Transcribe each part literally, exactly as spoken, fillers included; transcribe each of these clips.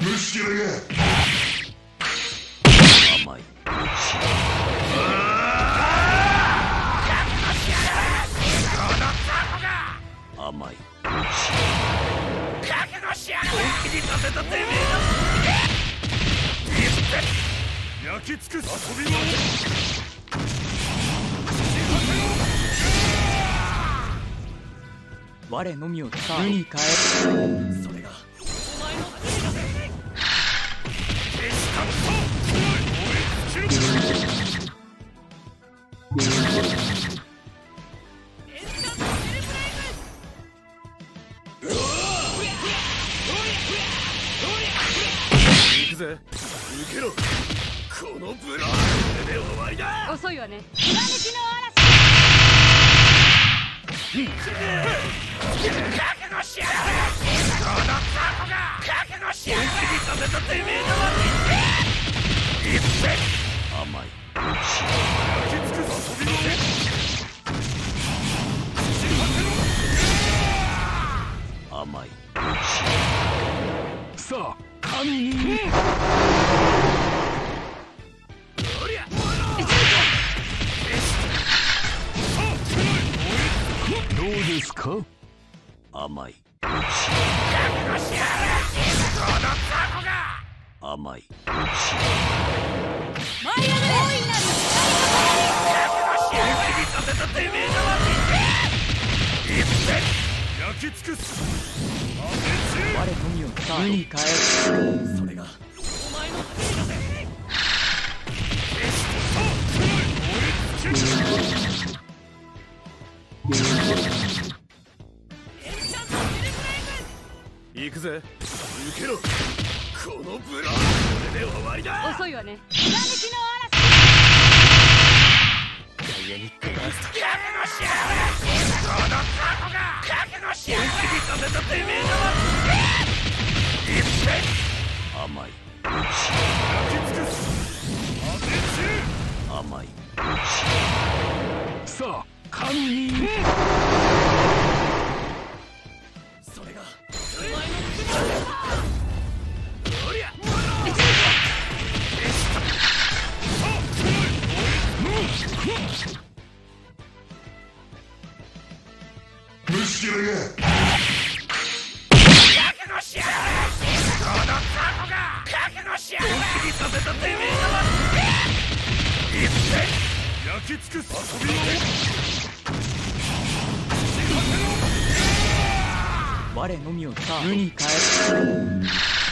虫けらが甘い甘い覚悟しやがれ。本気にさせたてめえだ。焼き尽くす遊びは我のみを使うに変えそれがお前の罪だぜ。決したと燃え尽きる。行くぜ。受けろ。このブラーで終わりだ。 遅いわね。ひらめきの嵐。 覚悟しやがれ。このタコが覚悟しやがれ。本気にさせたてめえだわ。一斉甘い焼き尽くす遊びを甘いさあ神におりゃどうですか。 甘い覚悟しやがれ。このタコが甘い舞い上がれ。大いなる覚悟しやがれ。本気にさせたてめえだわ。一斉焼き尽くす。 我のみを使うに変えそれがお前の罪だぜ。行くぜ。受けろ。このブラーで終わりだ。 遅いわね。ひらめきの嵐。 ダイヤニックバースト。覚悟しやがれ。このタコが覚悟しやがれ。本気にさせたてめえだわ。一斉甘い焼き尽くす。当て中甘いさあ神にそれがお前の罪だぜ。おりゃ虫けらが覚悟しやがれ。このタコが覚悟しやがれ。本気にさせたてめえだわ。一斉焼き尽くす遊びを我のみを使うに変え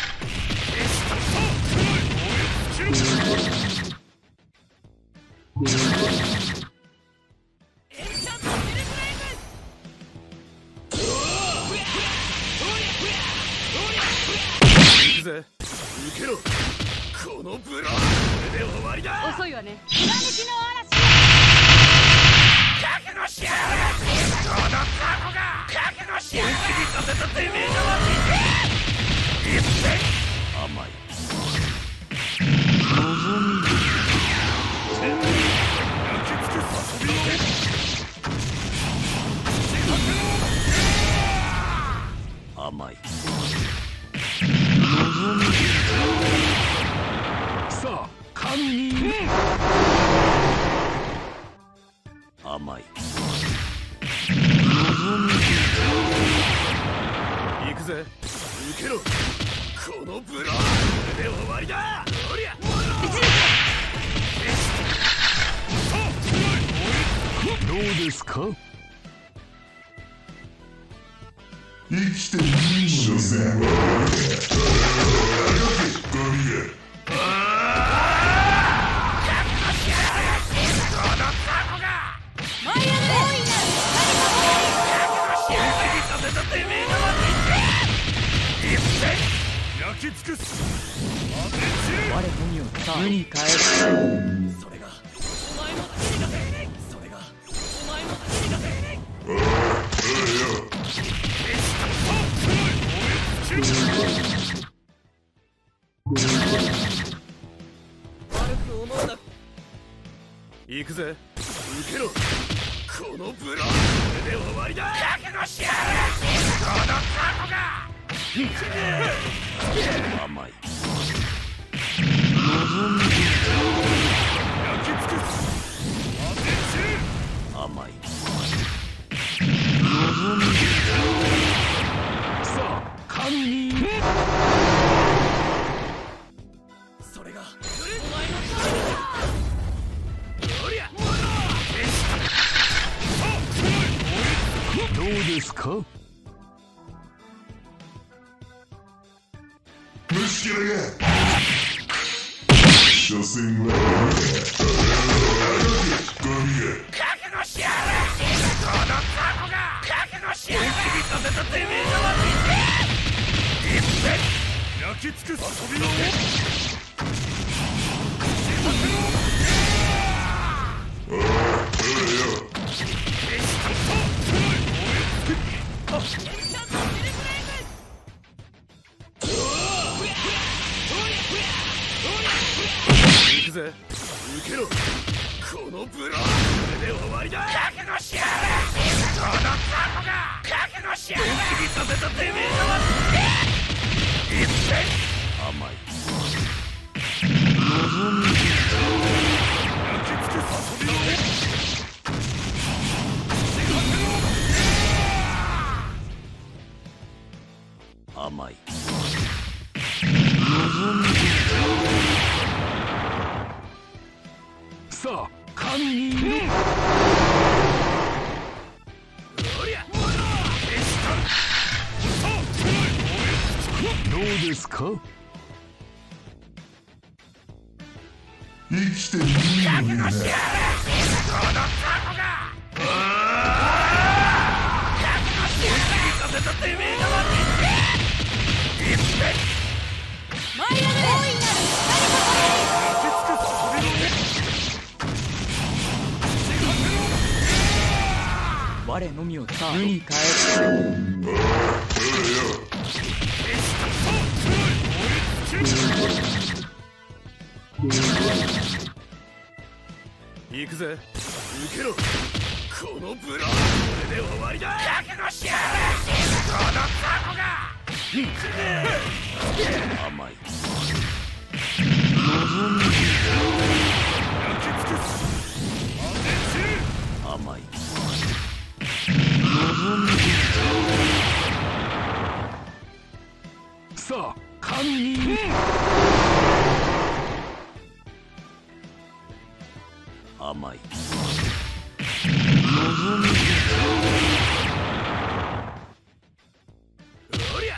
行くぜ。受けろ。このブラーで終わりだ。 遅いわね。ひらめきの嵐。 覚悟しやがれ。このタコが覚悟しやがれ。本気にさせたてめえだわ。一斉甘い望み焼き尽くす遊びを甘い望みさあ神に甘い行くぜ。受けろ。このブラーで終わりだ。おりゃどうですか。生きていいのですね。 舞い上がれ。大いなる焼き尽くす。 我のみを使うに変えそれがお前の罪だぜ。それがお前の罪だぜ。悪く思うな。行くぜ。受けろ。このブラーで終わりだ。覚悟しやがれ。このタコが甘い焼き尽くす当てち甘いさあ神にそれがどうですか。 虫けらが所詮はゴミが覚悟しやがれこのタコが覚悟しやがれさせたてめえのわけいっぺん焼き尽くす遊びのおいよ行くぜ受けろこのブラこれで終わりだ覚悟しやがれこのタコが覚悟しやがれさせたてめえのわけいっぺん甘い焼き尽くす遊びの甘いさあ神におりゃどうですか。 生きてみるのになこのタコが覚悟しやがれさせたてめえのわけいっぺん舞い上がれ大いなる焼き尽くす遊びの我のみを無に返す。 行くぜ受けろこのブラこれで終わりだ覚悟しやがれこのタコが甘い焼き尽くす当てち甘いさあ神に甘いおりゃ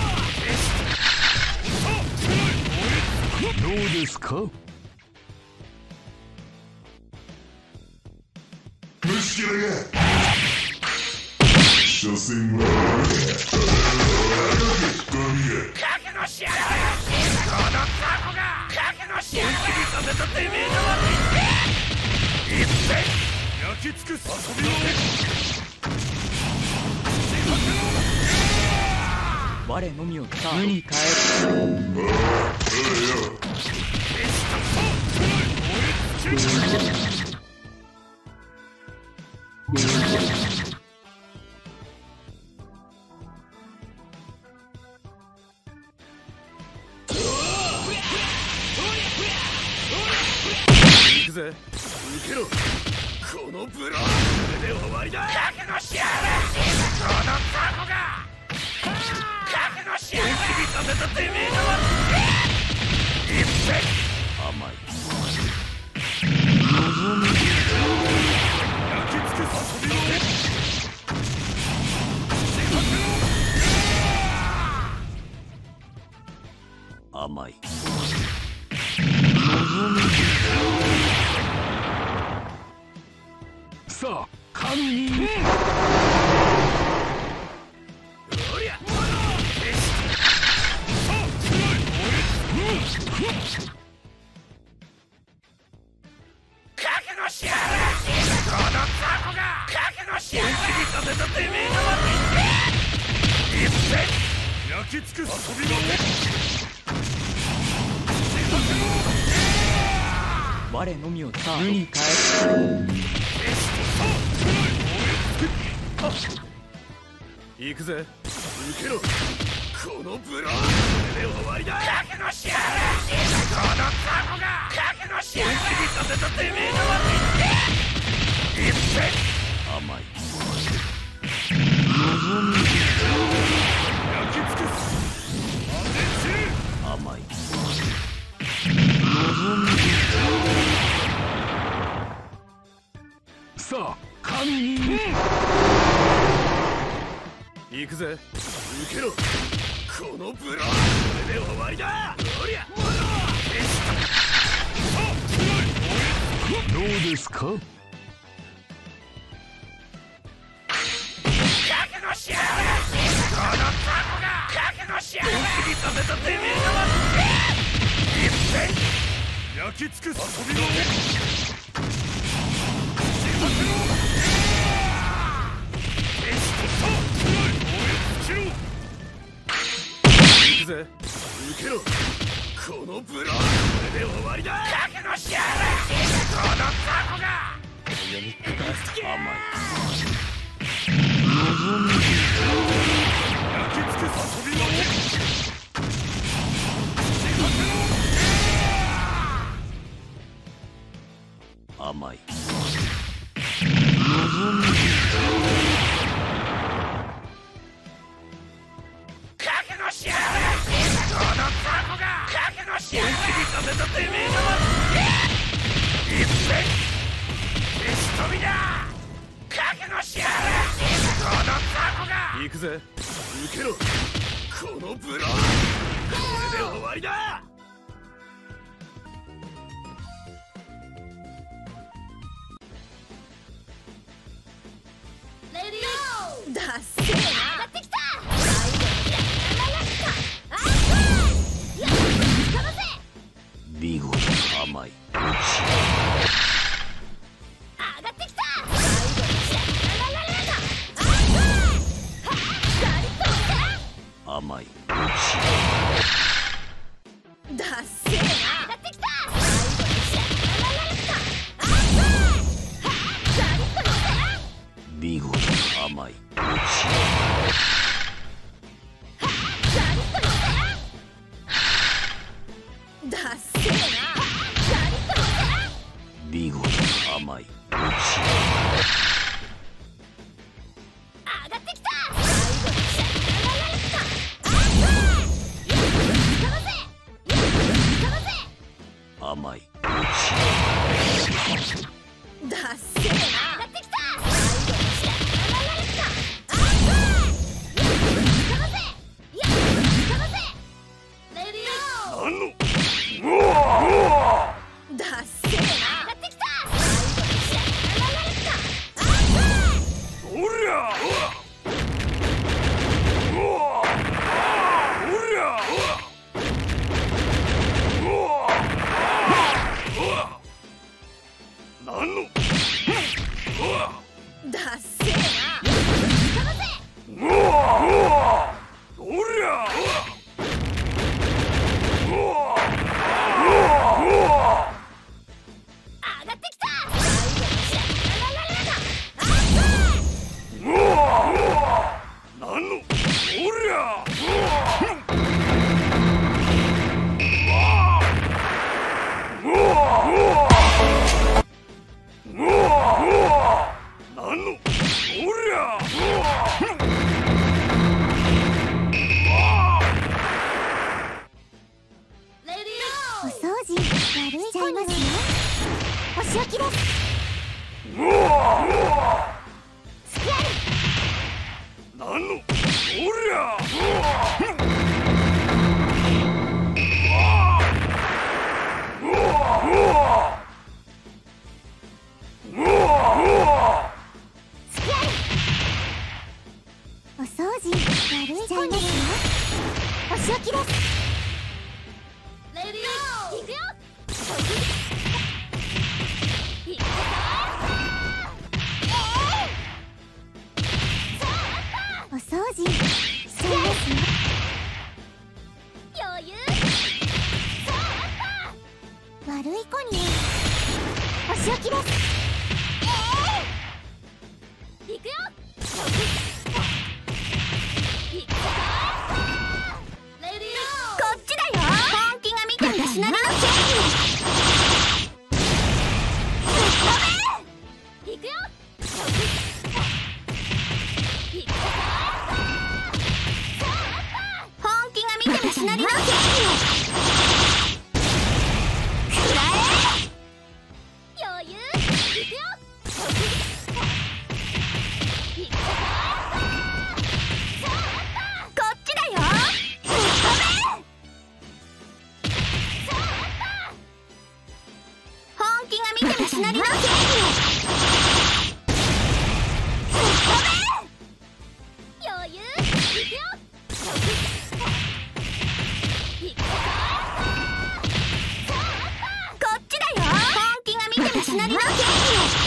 どうですか。 虫けらが所詮はゴミが覚悟しやがれこのタコが覚悟しやがれさせたてめえのわけいっぺん焼き尽くす遊びの我のみを無に返す。 行くぜ受けろこのブラこれで終わりだ覚悟しやがれこのタコが覚悟しやがれさせたてめえのわけいっぺん甘い焼き尽くす遊びの甘いさあ神におりゃ覚悟しやがれこのタコが覚悟しやがれさせたてめえのわけいっぺん焼き尽くす遊びの我のみを無に返す。 行くぜ受けろこののブローこれで終わりだ。 覚悟しやがれ。このタコが覚悟しやがれ。させたてめえのは一遍甘い望み焼き尽くす。当て散る。 甘い望みさあ神に、うん、行くぜ。受けろ。このブローこれで終わりだ。おりゃものどうですか。 覚悟しやがれ。このタコが覚悟しやがれ。させたてめえのは一遍焼き尽くす。遊びの行くぜ。受けろ。このブローこれで終わりだ。 覚悟しやがれ。このタコが甘い焼き尽くす。遊びの甘い覚悟しやがれ。このタコが覚悟しやがれ。させたてめえのは一遍消し飛びだ。覚悟しやがれ。このタコが行くぜ。受けろ。このブローこれで終わりだ。 だっせーな。上がってきた。 見事甘い上がってきた。 甘いだっせーな。上がってきた。 見事甘いだっせーな。 見事甘い上がってきた。 甘いだっせーな。上がってきた。 何のだっせーな。上がってきた。 おりゃおりゃ何のだっせーな。 おりゃ上がってきた。 何のおりゃ何のおりゃお掃除悪いちゃいますよ。お仕置きです。スキャル。 何のおりゃスキャル。お掃除悪いちゃいますよ。お仕置きです。 レディー行くよ。行くぞ。 お掃除しちゃいますよ。 余裕。 悪い子にお仕置きです。 行くよ。行くぞ。 しなりのケーキをくらえ。 余裕いくよ。いくぞ。 こっちだよ。ぶっ飛べ。本気が見てるしなりのケーキをぶっ飛べ。 余裕いくよ。いくぞ。 こっちだよ。本気が見てるしなりのケーキを